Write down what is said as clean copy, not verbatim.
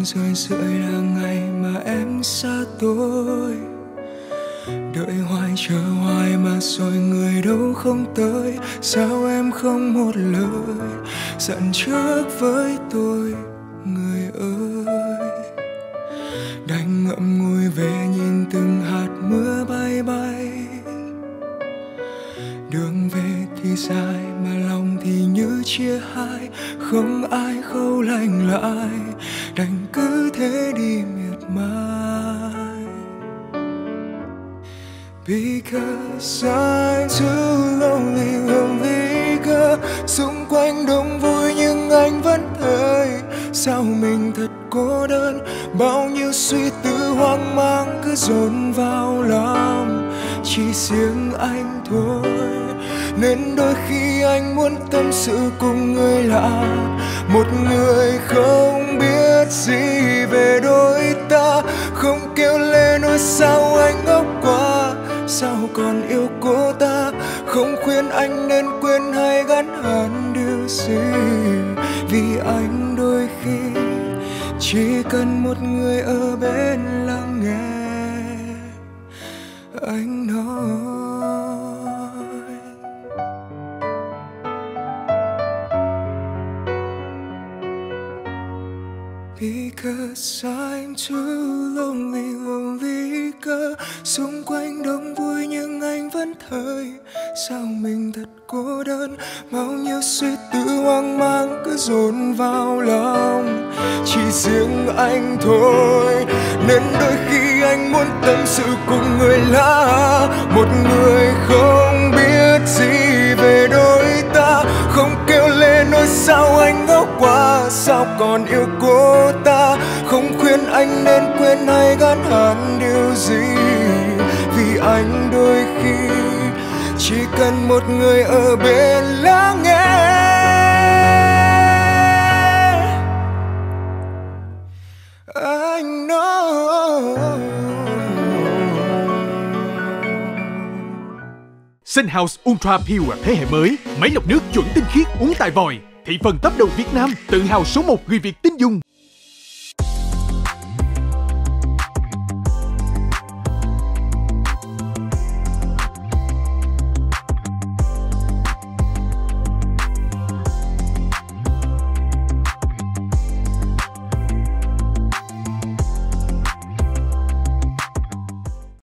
rơi rượi là ngày mà em xa tôi. Đợi hoài chờ hoài mà rồi người đâu không tới. Sao em không một lời dặn trước với tôi, người ơi. Đành ngậm ngùi về nhìn từng hạt mưa bay bay. Đường về thì dài mà lòng thì như chia hai. Không ai khâu lành lại, đành cứ thế đi miệt mài. Because I'm too lonely, lonely girl. Xung quanh đông vui nhưng anh vẫn thấy sao mình thật cô đơn. Bao nhiêu suy tư hoang mang cứ dồn vào lòng, chỉ riêng anh thôi. Nên đôi khi anh muốn tâm sự cùng người lạ, một người không biết gì về đôi ta. Không kêu lên ôi sao anh ngốc quá, sao còn yêu cô ta. Không khuyên anh nên quên hay gắn hẳn điều gì, vì anh đôi khi chỉ cần một người ở bên lắng nghe anh nói. Because I'm too lonely, lonely girl. Xung quanh đông vui nhưng anh vẫn thấy sao mình thật cô đơn. Bao nhiêu suy tư hoang mang cứ dồn vào lòng, chỉ riêng anh thôi. Nên đôi khi anh muốn tâm sự cùng người lạ, một người không biết gì về đôi ta. Không kêu lên ôi sao anh ngốc quá, sao còn yêu cô ta. Không khuyên anh nên quên hay gắn hẳn điều gì, vì anh đôi khi chỉ cần một người ở bên lắng nghe anh nói. Sun House Ultra Pure thế hệ mới, máy lọc nước chuẩn tinh khiết uống tại vòi. Thị phần top đầu Việt Nam, tự hào số 1 người Việt tin dùng.